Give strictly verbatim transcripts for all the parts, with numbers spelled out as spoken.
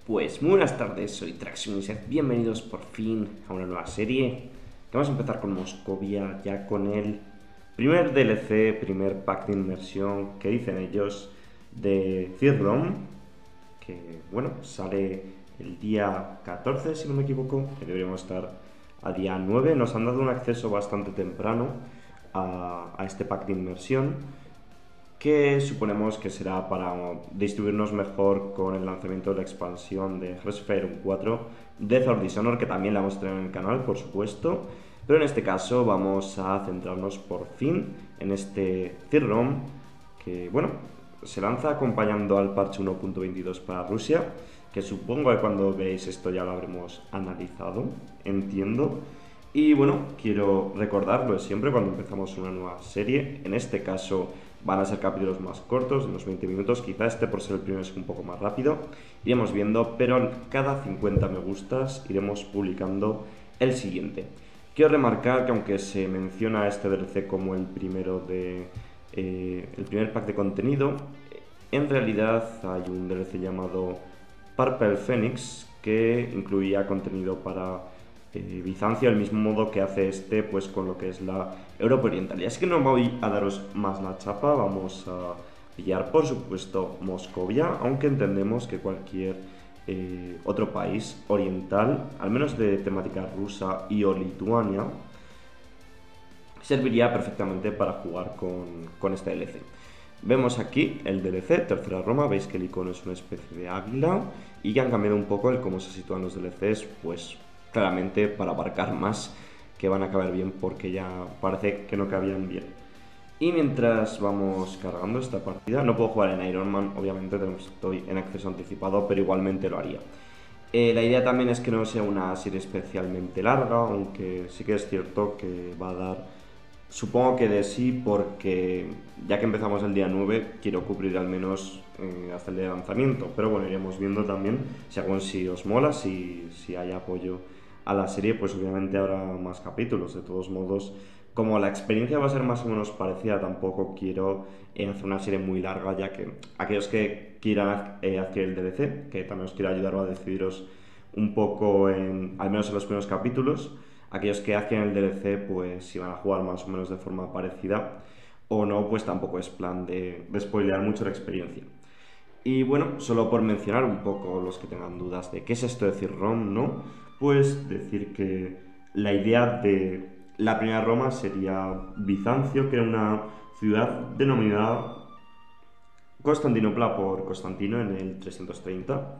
Pues muy buenas tardes, soy Traxioniset, bienvenidos por fin a una nueva serie. Vamos a empezar con Moscovia, ya con el primer D L C, primer pack de inmersión que dicen ellos de Third que bueno, sale el día catorce si no me equivoco, que deberíamos estar a día nueve. Nos han dado un acceso bastante temprano a, a este pack de inmersión, que suponemos que será para distribuirnos mejor con el lanzamiento de la expansión de Hearthfire cuatro de Sword Dishonor, que también la vamos a tener en el canal, por supuesto. Pero en este caso vamos a centrarnos por fin en este Third Realm, que bueno, se lanza acompañando al parche uno punto veintidós para Rusia, que supongo que cuando veáis esto ya lo habremos analizado, entiendo. Y bueno, quiero recordarlo de siempre cuando empezamos una nueva serie. En este caso van a ser capítulos más cortos, de unos veinte minutos, quizá este por ser el primero es un poco más rápido. Iremos viendo, pero cada cincuenta me gustas iremos publicando el siguiente. Quiero remarcar que aunque se menciona este D L C como el primero de eh, el primer pack de contenido, en realidad hay un D L C llamado Purple Phoenix que incluía contenido para eh, Bizancio, del mismo modo que hace este pues con lo que es la Europa Oriental. Y así que no voy a daros más la chapa, vamos a pillar por supuesto Moscovia, aunque entendemos que cualquier eh, otro país oriental, al menos de temática rusa y o Lituania, serviría perfectamente para jugar con, con este D L C. Vemos aquí el D L C, Tercera Roma, veis que el icono es una especie de águila y que han cambiado un poco el cómo se sitúan los D L Cs, pues claramente para abarcar más, que van a caber bien porque ya parece que no cabían bien. Y mientras vamos cargando esta partida, no puedo jugar en Iron Man, obviamente estoy en acceso anticipado, pero igualmente lo haría. Eh, la idea también es que no sea una serie especialmente larga, aunque sí que es cierto que va a dar, supongo que de sí, porque ya que empezamos el día nueve, quiero cubrir al menos eh, hasta el día de lanzamiento. Pero bueno, iremos viendo también si, algún, si os mola, si, si hay apoyo a la serie, pues obviamente habrá más capítulos. De todos modos, como la experiencia va a ser más o menos parecida, tampoco quiero eh, hacer una serie muy larga, ya que aquellos que quieran eh, adquirir el D L C, que también os quiero ayudar a decidiros un poco, en, al menos en los primeros capítulos, aquellos que adquieren el D L C, pues si van a jugar más o menos de forma parecida o no, pues tampoco es plan de, de spoilear mucho la experiencia. Y bueno, solo por mencionar un poco los que tengan dudas de qué es esto de Third Realm, ¿no? Pues decir que la idea de la primera Roma sería Bizancio, que era una ciudad denominada Constantinopla por Constantino en el trescientos treinta,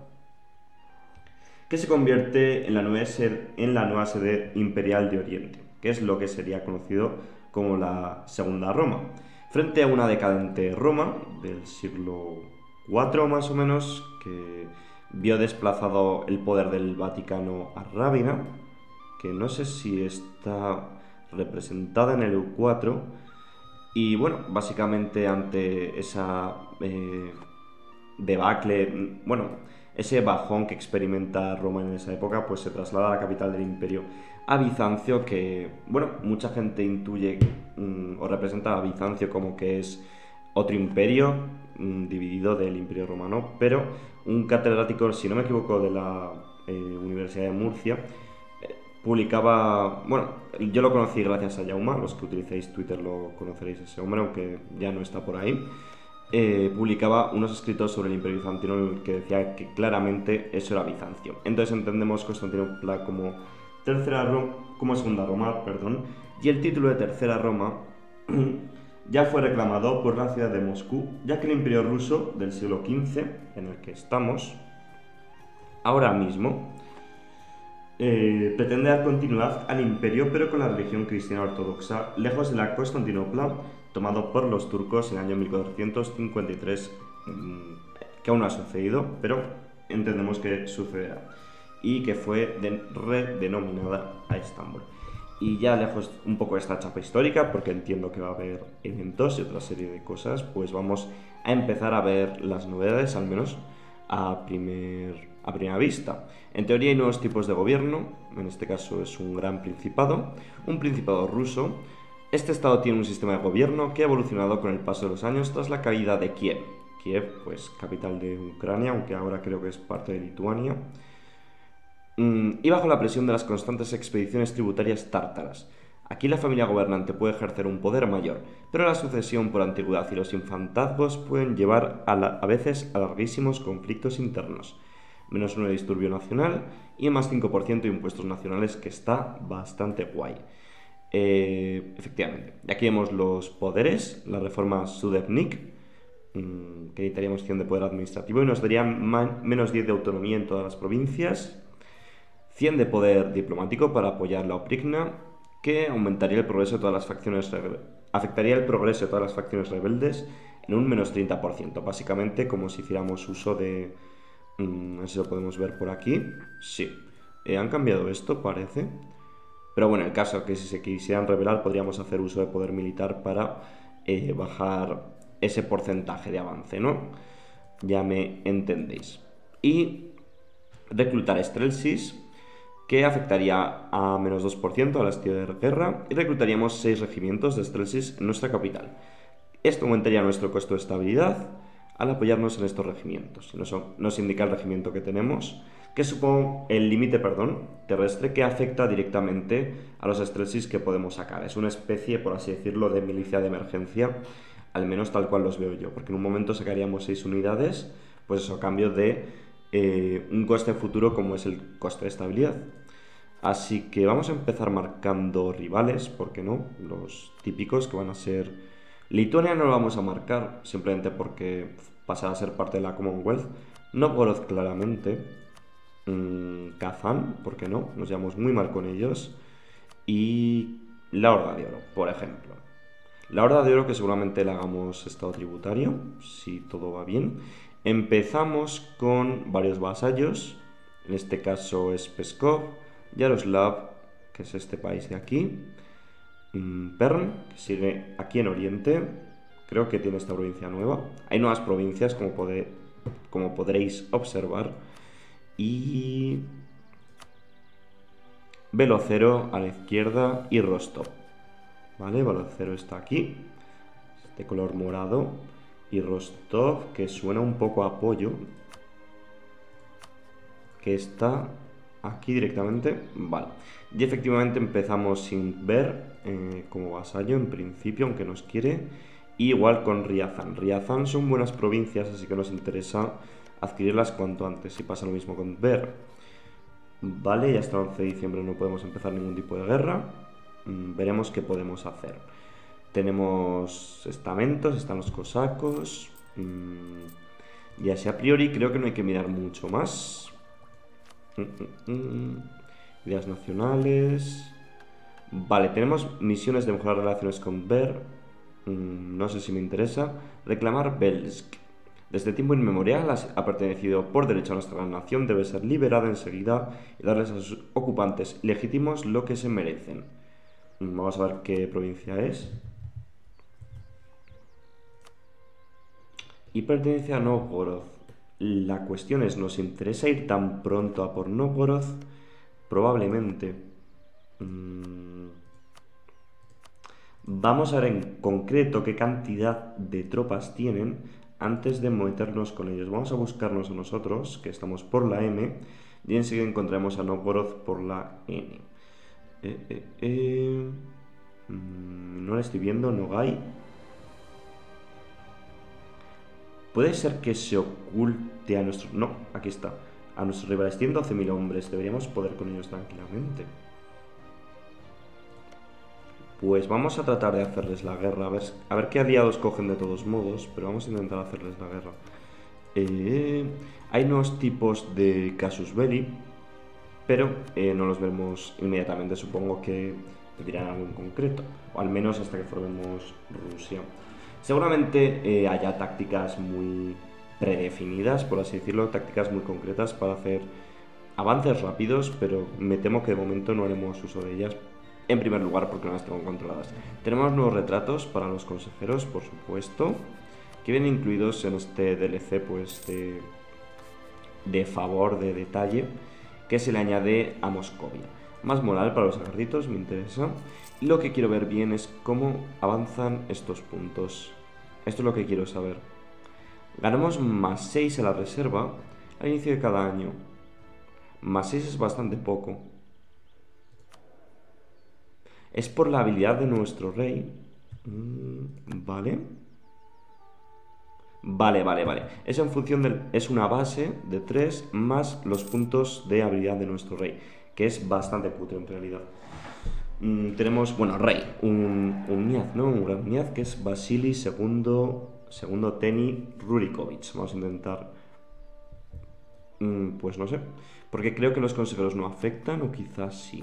que se convierte en la, nueva sede, en la nueva sede imperial de Oriente, que es lo que sería conocido como la Segunda Roma, frente a una decadente Roma del siglo cuatro más o menos, que vio desplazado el poder del Vaticano a Rávina, que no sé si está representada en el E U cuatro, y bueno, básicamente ante esa eh, debacle, bueno, ese bajón que experimenta Roma en esa época, pues se traslada a la capital del imperio, a Bizancio, que, bueno, mucha gente intuye mmm, o representa a Bizancio como que es otro imperio mmm, dividido del imperio romano, pero un catedrático, si no me equivoco, de la eh, Universidad de Murcia, eh, publicaba, bueno, yo lo conocí gracias a Jauma, los que utilicéis Twitter lo conoceréis ese hombre, aunque ya no está por ahí. Eh, publicaba unos escritos sobre el Imperio Bizantino en el que decía que claramente eso era Bizancio. Entonces entendemos Constantinopla como tercera Roma, como segunda Roma, perdón, y el título de Tercera Roma ya fue reclamado por la ciudad de Moscú, ya que el Imperio ruso del siglo quince, en el que estamos ahora mismo, eh, pretende dar continuidad al imperio, pero con la religión cristiana ortodoxa, lejos de la Constantinopla tomado por los turcos en el año mil cuatrocientos cincuenta y tres, que aún no ha sucedido, pero entendemos que sucederá, y que fue de, redenominada a Estambul. Y ya lejos un poco de esta chapa histórica, porque entiendo que va a haber eventos y otra serie de cosas, pues vamos a empezar a ver las novedades, al menos a, primer, a primera vista. En teoría hay nuevos tipos de gobierno, en este caso es un gran principado, un principado ruso. Este estado tiene un sistema de gobierno que ha evolucionado con el paso de los años tras la caída de Kiev. Kiev, pues capital de Ucrania, aunque ahora creo que es parte de Lituania. Mm, y bajo la presión de las constantes expediciones tributarias tártaras. Aquí la familia gobernante puede ejercer un poder mayor, pero la sucesión por antigüedad y los infantazgos pueden llevar a, la, a veces a larguísimos conflictos internos. Menos uno de disturbio nacional y más cinco por ciento de impuestos nacionales, que está bastante guay. Eh, efectivamente, aquí vemos los poderes, la reforma Sudebnik, mmm, que necesitaríamos cien de poder administrativo y nos daría menos diez de autonomía en todas las provincias, cien de poder diplomático para apoyar la Oprigna, que aumentaría el progreso de todas las facciones afectaría el progreso de todas las facciones rebeldes en un menos treinta por ciento, básicamente como si hiciéramos uso de... Mmm, a ver si lo podemos ver por aquí. Sí, eh, han cambiado esto, parece. Pero bueno, en el caso que si se quisieran rebelar, podríamos hacer uso de poder militar para eh, bajar ese porcentaje de avance, ¿no? Ya me entendéis. Y reclutar Strelsis, que afectaría a menos dos por ciento a la estilo de guerra, y reclutaríamos seis regimientos de Strelsis en nuestra capital. Esto aumentaría nuestro costo de estabilidad al apoyarnos en estos regimientos. Nos, nos indica el regimiento que tenemos, que supone el límite, perdón, terrestre, que afecta directamente a los Strelsis que podemos sacar. Es una especie, por así decirlo, de milicia de emergencia, al menos tal cual los veo yo, porque en un momento sacaríamos seis unidades, pues eso, a cambio de eh, un coste futuro como es el coste de estabilidad. Así que vamos a empezar marcando rivales, ¿por qué no? Los típicos que van a ser... Lituania no lo vamos a marcar, simplemente porque pasará a ser parte de la Commonwealth. Novgorod claramente. Mm, Kazán, ¿por qué no? Nos llevamos muy mal con ellos. Y la Horda de Oro, por ejemplo. La Horda de Oro, que seguramente le hagamos estado tributario, si todo va bien. Empezamos con varios vasallos. En este caso es Pskov, Yaroslav, que es este país de aquí. Perm, que sigue aquí en Oriente, creo que tiene esta provincia nueva. Hay nuevas provincias, como, pode, como podréis observar. Y Velocero a la izquierda y Rostov. ¿Vale? Velocero está aquí, de color morado. Y Rostov, que suena un poco a pollo, que está aquí directamente. Vale. Y efectivamente empezamos sin ver eh, como vasallo en principio, aunque nos quiere. Y igual con Riazán. Riazán son buenas provincias, así que nos interesa adquirirlas cuanto antes. Y pasa lo mismo con Ver. Vale, ya hasta el once de diciembre no podemos empezar ningún tipo de guerra. Mm, veremos qué podemos hacer. Tenemos estamentos, están los cosacos. Mm, y así a priori creo que no hay que mirar mucho más. Mm, mm, mm. Ideas nacionales. Vale, tenemos misiones de mejorar relaciones con Ver. Mm, no sé si me interesa. Reclamar Belsk. Desde tiempo inmemorial ha pertenecido por derecho a nuestra nación, debe ser liberada enseguida y darles a sus ocupantes legítimos lo que se merecen. Vamos a ver qué provincia es. Y pertenece a Novgorod. La cuestión es, ¿nos interesa ir tan pronto a por Novgorod? Probablemente. Mm. Vamos a ver en concreto qué cantidad de tropas tienen antes de meternos con ellos. Vamos a buscarnos a nosotros, que estamos por la M, y enseguida encontraremos a Novgorod por la N. Eh, eh, eh. Mm, no la estoy viendo, Nogai. Puede ser que se oculte a nuestros... No, aquí está. A nuestros rivales. Tienen doce mil hombres. Deberíamos poder con ellos tranquilamente. Pues vamos a tratar de hacerles la guerra. A ver, a ver qué aliados cogen de todos modos. Pero vamos a intentar hacerles la guerra. Eh, hay nuevos tipos de casus belli. Pero eh, no los vemos inmediatamente. Supongo que dirán algo en concreto. O al menos hasta que formemos Rusia. Seguramente eh, haya tácticas muy predefinidas, por así decirlo, tácticas muy concretas para hacer avances rápidos, pero me temo que de momento no haremos uso de ellas, en primer lugar porque no las tengo controladas. Tenemos nuevos retratos para los consejeros, por supuesto, que vienen incluidos en este D L C pues, de, de favor, de detalle, que se le añade a Moscovia. Más moral para los ejércitos, me interesa. Y lo que quiero ver bien es cómo avanzan estos puntos. Esto es lo que quiero saber. Ganamos más seis a la reserva al inicio de cada año. Más seis es bastante poco. Es por la habilidad de nuestro rey. Mm, vale. Vale, vale, vale. Es en función del... Es una base de tres más los puntos de habilidad de nuestro rey, que es bastante puto en realidad. Mm, tenemos, bueno, rey, un, un Niaz, ¿no? Un gran Niaz, que es Vasily segundo, segundo Teni Rurikovic. Vamos a intentar... Mm, pues no sé. Porque creo que los consejeros no afectan, o quizás sí.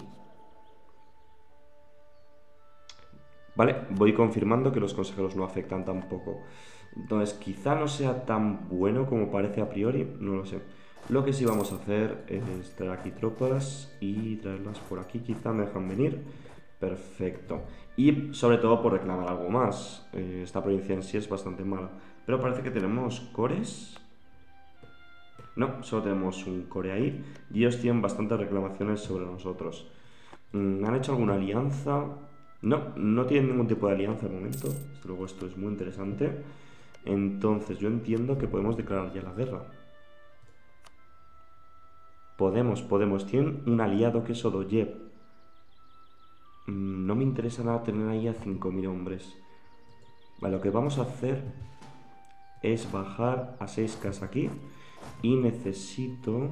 Vale, voy confirmando que los consejeros no afectan tampoco. Entonces, quizá no sea tan bueno como parece a priori, no lo sé. Lo que sí vamos a hacer es traer aquí tropas y traerlas por aquí. Quizá me dejan venir. Perfecto. Y sobre todo por reclamar algo más. Eh, esta provincia en sí es bastante mala. Pero parece que tenemos cores. No, solo tenemos un core ahí. Y ellos tienen bastantes reclamaciones sobre nosotros. Mm, ¿Han hecho alguna alianza? No, no tienen ningún tipo de alianza al momento. Desde luego esto es muy interesante. Entonces yo entiendo que podemos declarar ya la guerra. Podemos, podemos. Tienen un aliado que es Odoyev. Mm, no me interesa nada tener ahí a cinco mil hombres. Vale, lo que vamos a hacer es bajar a seis K aquí. Y necesito...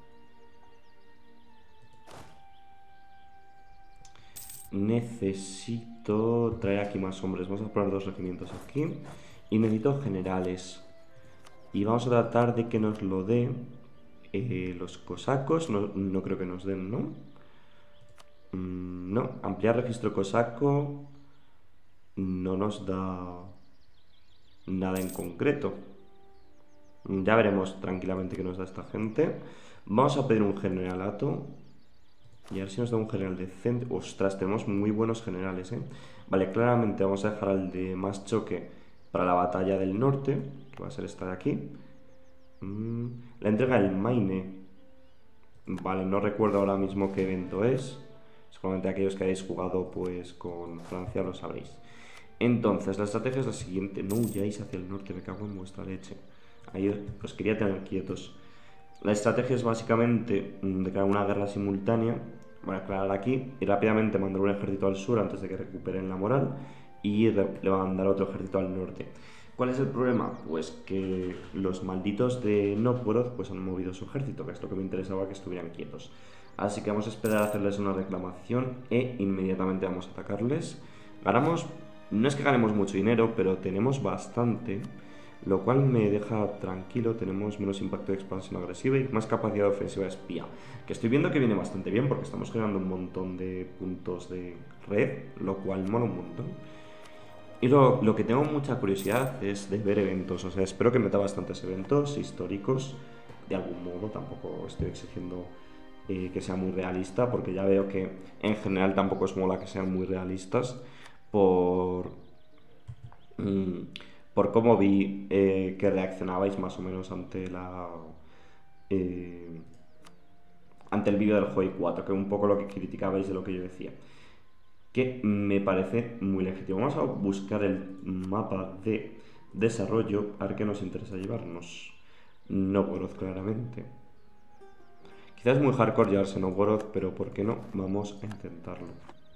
Necesito traer aquí más hombres. Vamos a poner dos regimientos aquí. Y necesito generales. Y vamos a tratar de que nos lo dé eh, los cosacos. No, no creo que nos den, ¿no? Mm, no, ampliar registro cosaco no nos da nada en concreto. Ya veremos tranquilamente qué nos da esta gente. Vamos a pedir un generalato. Y a ver si nos da un general decente. Ostras, tenemos muy buenos generales, ¿eh? Vale, claramente vamos a dejar al de más choque para la batalla del norte, que va a ser esta de aquí. Mm, la entrega del Maine. Vale, no recuerdo ahora mismo qué evento es. Seguramente aquellos que hayáis jugado pues con Francia lo sabréis. Entonces, la estrategia es la siguiente. No huyáis hacia el norte, me cago en vuestra leche. Ahí os quería tener quietos. La estrategia es básicamente declarar una guerra simultánea. Voy a aclarar aquí y rápidamente mandar un ejército al sur antes de que recuperen la moral y le va a mandar otro ejército al norte. ¿Cuál es el problema? Pues que los malditos de Novgorod pues han movido su ejército, que es lo que me interesaba que estuvieran quietos. Así que vamos a esperar a hacerles una reclamación e inmediatamente vamos a atacarles. Ganamos, no es que ganemos mucho dinero, pero tenemos bastante, lo cual me deja tranquilo. Tenemos menos impacto de expansión agresiva y más capacidad ofensiva espía, que estoy viendo que viene bastante bien porque estamos generando un montón de puntos de red, lo cual mola un montón. Y lo, lo que tengo mucha curiosidad es de ver eventos, o sea, espero que meta bastantes eventos históricos, de algún modo. Tampoco estoy exigiendo eh, que sea muy realista, porque ya veo que en general tampoco es mola que sean muy realistas, por, mm, por cómo vi eh, que reaccionabais más o menos ante la... Eh, ante el vídeo del Huawei cuatro, que es un poco lo que criticabais de lo que yo decía, que me parece muy legítimo. Vamos a buscar el mapa de desarrollo, a ver qué nos interesa llevarnos. Novgorod, claramente. Quizás es muy hardcore llevarse Novgorod, pero ¿por qué no? Vamos a intentarlo.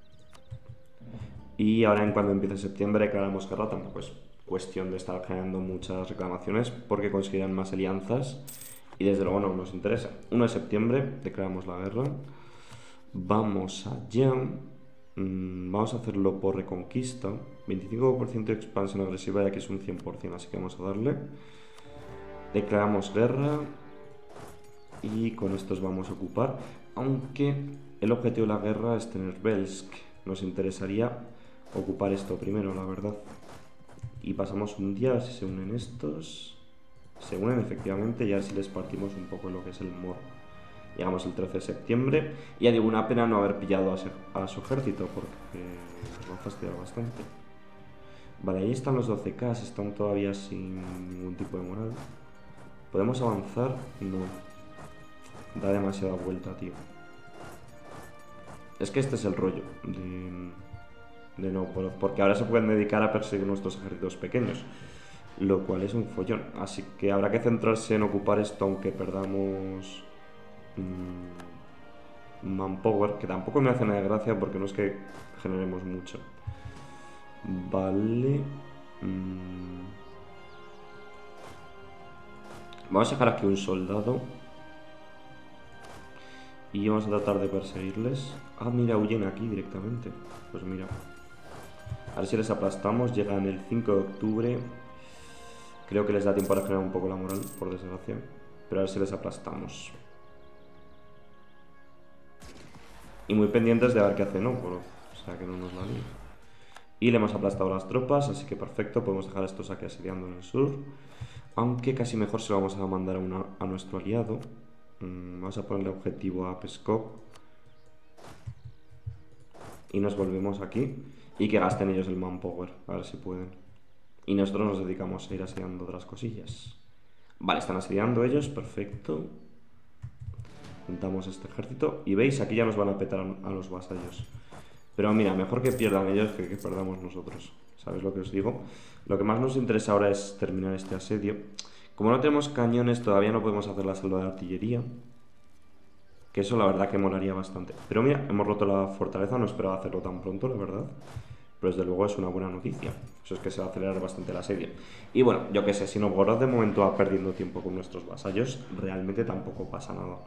Y ahora en cuando empiece septiembre declaramos guerra, tampoco es cuestión de estar generando muchas reclamaciones porque conseguirán más alianzas y desde luego no nos interesa. uno de septiembre declaramos la guerra. Vamos allá. Vamos a hacerlo por reconquista. veinticinco por ciento de expansión agresiva, ya que es un cien por ciento, así que vamos a darle. Declaramos guerra. Y con estos vamos a ocupar. Aunque el objetivo de la guerra es tener Belsk. Nos interesaría ocupar esto primero, la verdad. Y pasamos un día, a ver si se unen estos. Se unen efectivamente y así les partimos un poco lo que es el moro. Llegamos el trece de septiembre y ya digo, una pena no haber pillado a, se, a su ejército porque nos va a fastidiar bastante. Vale, ahí están los doce K, están todavía sin ningún tipo de moral. ¿Podemos avanzar? No. Da demasiada vuelta, tío. Es que este es el rollo de, de Novgorod, porque ahora se pueden dedicar a perseguir nuestros ejércitos pequeños. lo cual es un follón. Así que habrá que centrarse en ocupar esto, aunque perdamos mmm, manpower, que tampoco me hace nada de gracia porque no es que generemos mucho. Vale. Mmm. Vamos a dejar aquí un soldado. Y vamos a tratar de perseguirles. Ah, mira, huyen aquí directamente. Pues mira. A ver si les aplastamos. Llegan el cinco de octubre. Creo que les da tiempo a regenerar un poco la moral, por desgracia. Pero a ver si les aplastamos. Y muy pendientes de ver qué hace, ¿no? Por, o sea, que no nos la líe. Y le hemos aplastado las tropas, así que perfecto. Podemos dejar estos aquí asediando en el sur. Aunque casi mejor se lo vamos a mandar a, una, a nuestro aliado. Mm, vamos a ponerle objetivo a Peskov. Y nos volvemos aquí. Y que gasten ellos el manpower, a ver si pueden. Y nosotros nos dedicamos a ir asediando otras cosillas. Vale, están asediando ellos, perfecto. Juntamos este ejército. Y veis, aquí ya nos van a petar a los vasallos. Pero mira, mejor que pierdan ellos que que perdamos nosotros. ¿Sabéis lo que os digo? Lo que más nos interesa ahora es terminar este asedio. Como no tenemos cañones, todavía no podemos hacer la salva de artillería. Que eso la verdad que molaría bastante. Pero mira, hemos roto la fortaleza, no esperaba hacerlo tan pronto, la verdad. Pero desde luego es una buena noticia. Eso es que se va a acelerar bastante el asedio. Y bueno, yo que sé, si Novgorod de momento va perdiendo tiempo con nuestros vasallos, realmente tampoco pasa nada.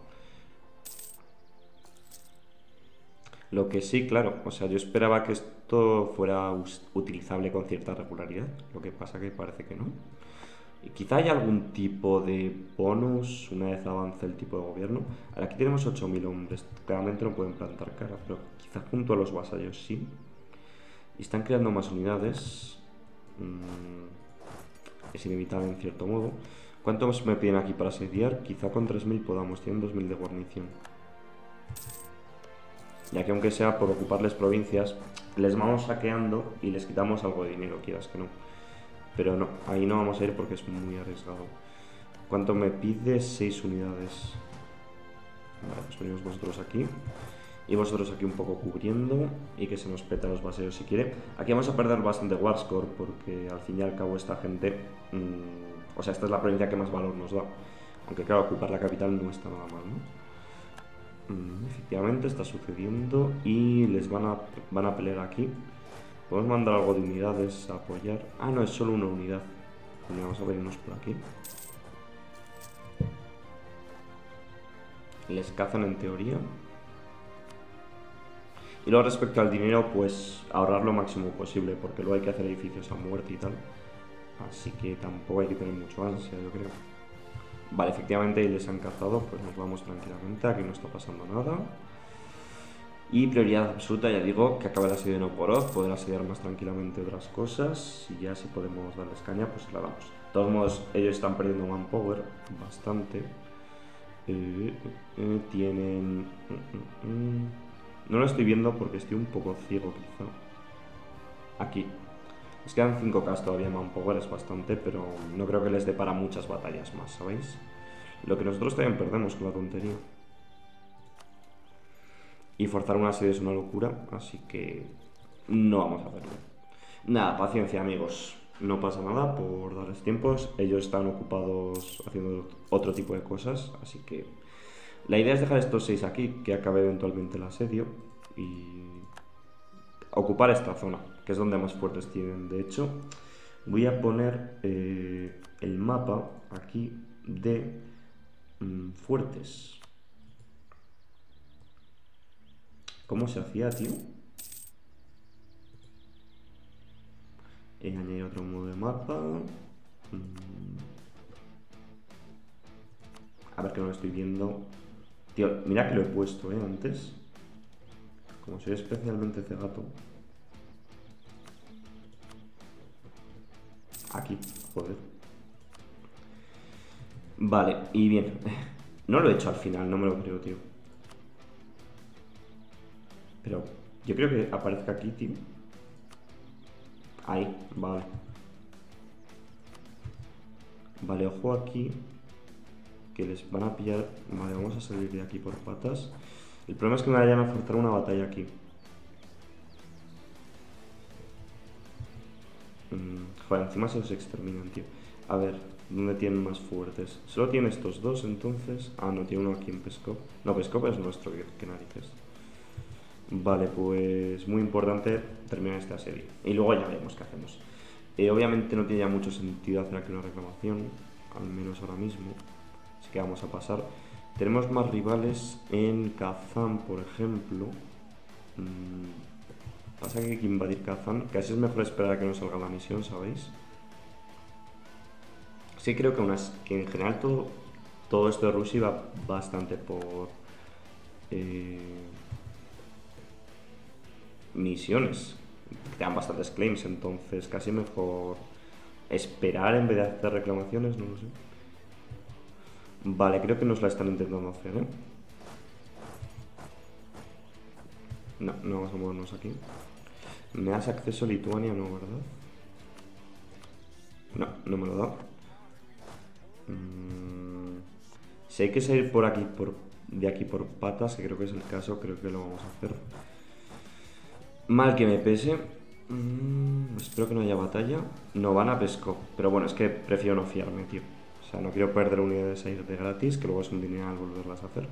Lo que sí, claro, o sea, yo esperaba que esto fuera utilizable con cierta regularidad. Lo que pasa que parece que no. Y quizá haya algún tipo de bonus una vez avance el tipo de gobierno. Ahora, aquí tenemos ocho mil hombres. Claramente no pueden plantar cara, pero quizá junto a los vasallos sí. Y están creando más unidades. Mm, es inevitable en cierto modo. ¿Cuántos me piden aquí para asediar? Quizá con tres mil podamos. Tienen dos mil de guarnición. Ya que aunque sea por ocuparles provincias, les vamos saqueando y les quitamos algo de dinero, quieras que no. Pero no, ahí no vamos a ir porque es muy arriesgado. ¿Cuánto me pide? seis unidades. Vale, pues venimos vosotros aquí. Y vosotros aquí un poco cubriendo. Y que se nos peta los vasallos si quiere. Aquí vamos a perder bastante Warscore porque al fin y al cabo esta gente... Mmm, o sea, esta es la provincia que más valor nos da. Aunque claro, ocupar la capital no está nada mal, ¿no? Efectivamente está sucediendo y les van a, van a pelear aquí. Podemos mandar algo de unidades a apoyar. Ah, no, es solo una unidad. Bueno, vamos a venirnos por aquí. Les cazan en teoría. Y luego respecto al dinero, pues ahorrar lo máximo posible, porque luego hay que hacer edificios a muerte y tal. Así que tampoco hay que tener mucho ansia, yo creo. Vale, efectivamente les han cazado, pues nos vamos tranquilamente, aquí no está pasando nada. Y prioridad absoluta, ya digo, que acabe el asedio de Novgorod, poder asediar más tranquilamente otras cosas. Y ya si podemos darles caña, pues la damos. De todos modos, ellos están perdiendo manpower bastante. Eh, eh, tienen... Mm, mm, mm. No lo estoy viendo porque estoy un poco ciego quizá. Aquí. Les quedan cinco K todavía, manpower es bastante, pero no creo que les dé para muchas batallas más, ¿sabéis? Lo que nosotros también perdemos con la tontería. Y forzar una serie es una locura, así que no vamos a hacerlo. Nada, paciencia amigos, no pasa nada por darles tiempos. Ellos están ocupados haciendo otro tipo de cosas, así que la idea es dejar estos seis aquí, que acabe eventualmente el asedio y ocupar esta zona, que es donde más fuertes tienen. De hecho, voy a poner eh, el mapa aquí de mmm, fuertes. ¿Cómo se hacía, tío? He añadido otro modo de mapa. Mm. A ver que no lo estoy viendo. Tío, mira que lo he puesto, ¿eh? Antes. Como soy especialmente cegato. Aquí, joder. Vale, y bien. No lo he hecho al final, no me lo creo, tío. Pero yo creo que aparezca aquí, tío. Ahí, vale. Vale, ojo aquí. Que les van a pillar. Vale, vamos a salir de aquí por patas. El problema es que me vayan a forzar una batalla aquí. Mm, joder, encima se los exterminan, tío. A ver, ¿dónde tienen más fuertes? Solo tiene estos dos, entonces. Ah, no, tiene uno aquí en Pskov. No, Pskov es nuestro, que, que narices. Vale, pues muy importante terminar este asedio. Y luego ya veremos qué hacemos. Eh, obviamente no tiene ya mucho sentido hacer aquí una reclamación, al menos ahora mismo. Así que vamos a pasar. Tenemos más rivales en Kazán, por ejemplo. Mm, pasa que hay que invadir Kazán. Casi es mejor esperar a que nos salga la misión, ¿sabéis? Sí, creo que, unas, que en general todo, todo esto de Rusia va bastante por eh, misiones. Te dan bastantes claims, entonces casi mejor esperar en vez de hacer reclamaciones, no lo sé. Vale, creo que nos la están intentando hacer, ¿eh? No, no vamos a movernos aquí. ¿Me das acceso a Lituania? No, ¿verdad? No, no me lo da. Mm, si hay que salir por aquí, por, de aquí por patas, que creo que es el caso, creo que lo vamos a hacer. Mal que me pese. Mm, espero que no haya batalla. No van a Pskov, pero bueno, es que prefiero no fiarme, tío. O sea, no quiero perder unidades ahí de gratis, que luego es un dinero al volverlas a hacer.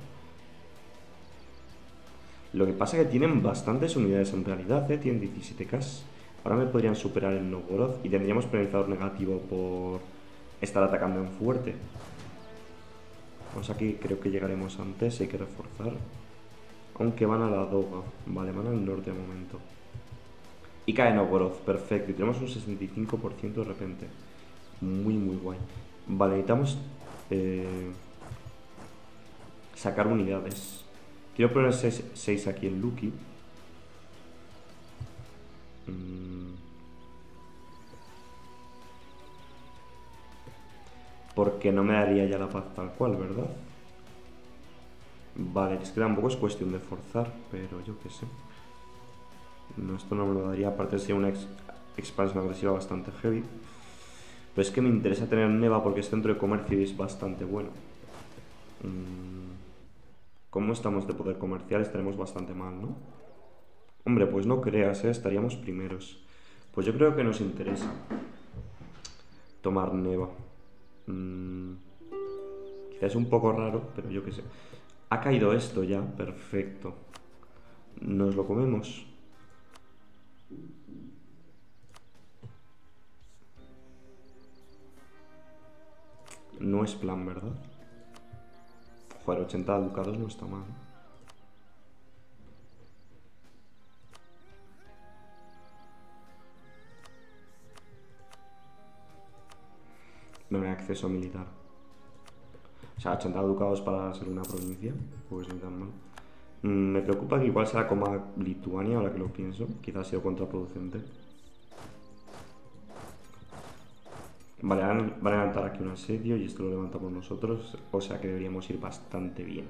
Lo que pasa es que tienen bastantes unidades en realidad, ¿eh? Tienen diecisiete K. Ahora me podrían superar el Novgorod y tendríamos penalizador negativo por estar atacando en fuerte. Pues aquí creo que llegaremos antes, hay que reforzar. Aunque van a la Doga. Vale, van al norte de momento. Y cae Novgorod, perfecto. Y tenemos un sesenta y cinco por ciento de repente. Muy, muy guay. Vale, necesitamos eh, sacar unidades. Quiero poner seis aquí en Luki. Mm. Porque no me daría ya la paz tal cual, ¿verdad? Vale, es que tampoco es cuestión de forzar, pero yo qué sé. No, esto no me lo daría, aparte de ser una ex expansión agresiva bastante heavy. Pero es que me interesa tener Neva porque es centro de comercio y es bastante bueno. Mm. ¿Cómo estamos de poder comercial? Estaremos bastante mal, ¿no? Hombre, pues no creas, ¿eh? Estaríamos primeros. Pues yo creo que nos interesa tomar Neva. Mm. Quizás es un poco raro, pero yo qué sé. Ha caído esto ya, perfecto. Nos lo comemos. No es plan, ¿verdad? Joder, ochenta ducados no está mal. No hay acceso militar. O sea, ochenta ducados para ser una provincia, pues ni tan mal. Mm, me preocupa que igual será como Lituania, ahora que lo pienso. Quizás ha sido contraproducente. Vale, van a levantar aquí un asedio y esto lo levantamos nosotros. O sea que deberíamos ir bastante bien.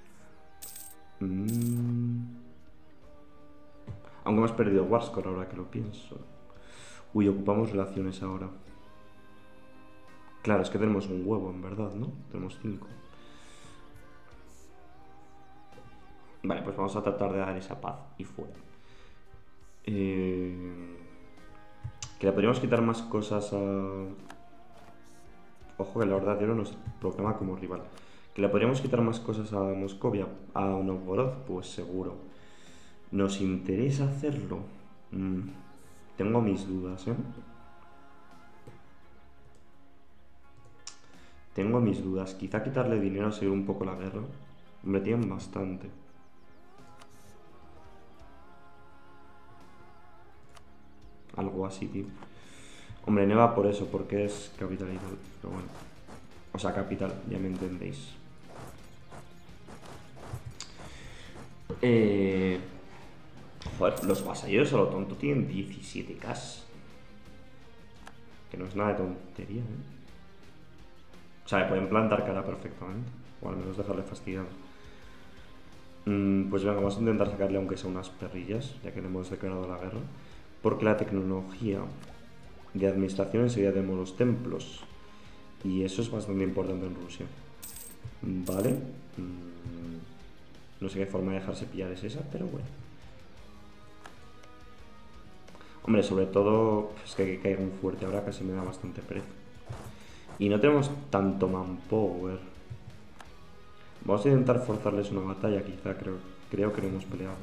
Mm. Aunque hemos perdido Warscore ahora que lo pienso. Uy, ocupamos relaciones ahora. Claro, es que tenemos un huevo, en verdad, ¿no? Tenemos cinco. Vale, pues vamos a tratar de dar esa paz y fuera. Eh... Que le podríamos quitar más cosas a... Ojo que la verdad de oro nos proclama como rival. Que le podríamos quitar más cosas a Moscovia, a Novgorod, pues seguro. ¿Nos interesa hacerlo? Mm. Tengo mis dudas, ¿eh? Tengo mis dudas. Quizá quitarle dinero a seguir un poco la guerra. Me tienen bastante. Algo así, tío. Hombre, Neva por eso, porque es capital y tal. Pero bueno. O sea, capital, ya me entendéis. Eh... Joder, los vasalleros a lo tonto tienen diecisiete K. Que no es nada de tontería, ¿eh? O sea, le pueden plantar cara perfectamente. O al menos dejarle fastidiado. Mm, pues venga, vamos a intentar sacarle aunque sea unas perrillas, ya que le hemos declarado la guerra. Porque la tecnología de administración enseguida tenemos los templos. Y eso es bastante importante en Rusia. Vale. Mm, no sé qué forma de dejarse pillar es esa, pero bueno. Hombre, sobre todo es que, que caiga un fuerte ahora casi me da bastante pereza. Y no tenemos tanto manpower. Vamos a intentar forzarles una batalla, quizá, creo, creo que no hemos peleado.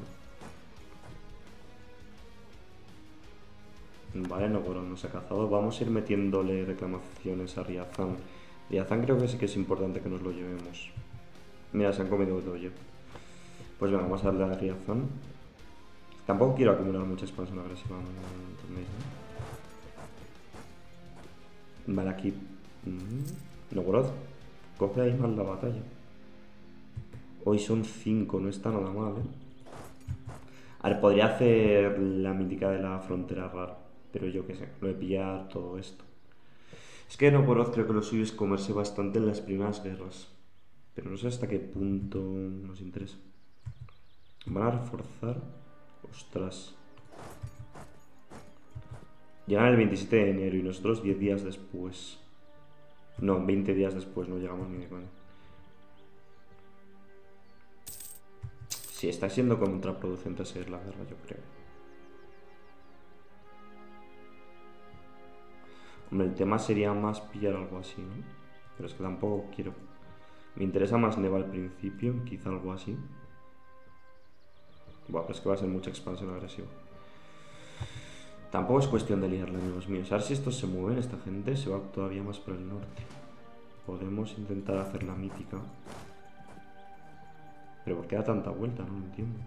Vale, Novgorod nos ha cazado. Vamos a ir metiéndole reclamaciones a Riazán. Riazán creo que sí que es importante que nos lo llevemos. Mira, se han comido todo yo. Pues venga, vamos a darle a Riazán. Tampoco quiero acumular mucha expansión agresiva, ¿entendéis? ¿No? Vale, aquí... Mm, Novgorod, coge ahí mal la batalla. Hoy son cinco, no está nada mal, ¿eh? A ver, podría hacer la mítica de la frontera rara, pero yo qué sé, lo de pillar todo esto. Es que Novgorod creo que lo suyo es comerse bastante en las primeras guerras, pero no sé hasta qué punto nos interesa. Van a reforzar. Ostras. Llegan el veintisiete de enero y nosotros diez días después. No, veinte días después, no llegamos ni de coña. Sí, está siendo contraproducente seguir la guerra, yo creo. Hombre, el tema sería más pillar algo así, ¿no? Pero es que tampoco quiero. Me interesa más Neva al principio, quizá algo así. Buah, pero es que va a ser mucha expansión agresiva. Tampoco es cuestión de liarla, amigos míos. A ver si estos se mueven, esta gente se va todavía más por el norte. Podemos intentar hacer la mítica. Pero ¿por qué da tanta vuelta? No lo entiendo.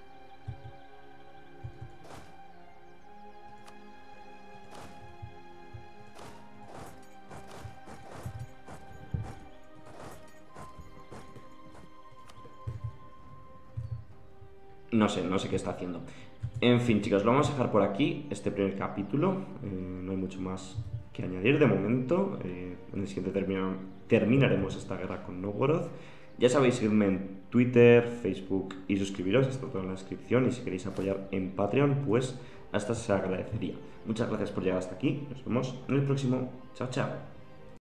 No sé, no sé qué está haciendo. En fin, chicos, lo vamos a dejar por aquí, este primer capítulo. Eh, no hay mucho más que añadir de momento. Eh, en el siguiente termina, terminaremos esta guerra con Novgorod. Ya sabéis, seguidme en Twitter, Facebook y suscribiros, está todo en la descripción. Y si queréis apoyar en Patreon, pues hasta se agradecería. Muchas gracias por llegar hasta aquí. Nos vemos en el próximo. Chao, chao.